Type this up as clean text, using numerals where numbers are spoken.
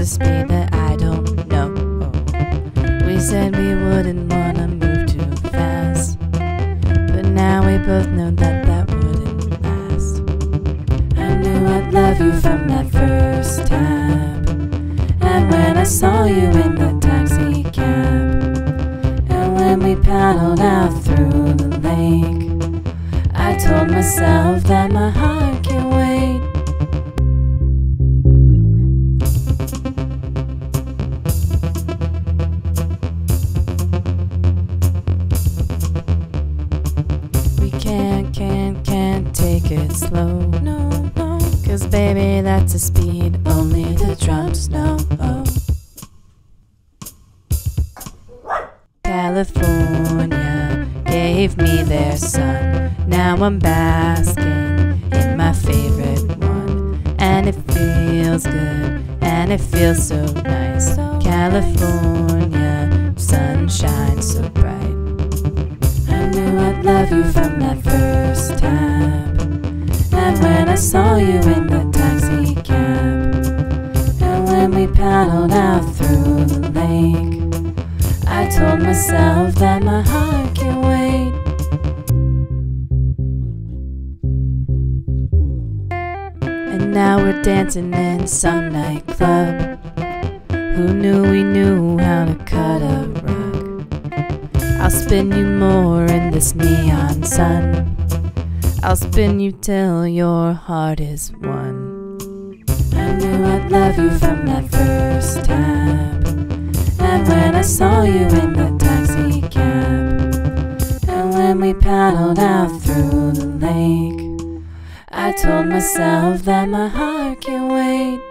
speed that I don't know. We said we wouldn't wanna move too fast, but now we both know that that wouldn't last. I knew I'd love you from that first tap, and when I saw you in the taxi cab, and when we paddled out through the lake, I told myself that my heart can't wait. We can't take it slow, no, no, 'cause baby that's a speed only the drums know. California gave me their sun, now I'm basking in my favorite one, and it feels good, and it feels so nice. California, sunshine so bright. I knew I'd love you from that first tap, and when I saw you in the taxi cab, and when we paddled out through the lake, I told myself that my heart can't wait. And now we're dancing in some nightclub. Who knew we knew how to cut a rug? I'll spin you more in this neon sun. I'll spin you till your heart is won. I knew I'd love you from that first tap, and when I saw you in the taxi cab, and when we paddled out through the lake, I told myself that my heart can't wait.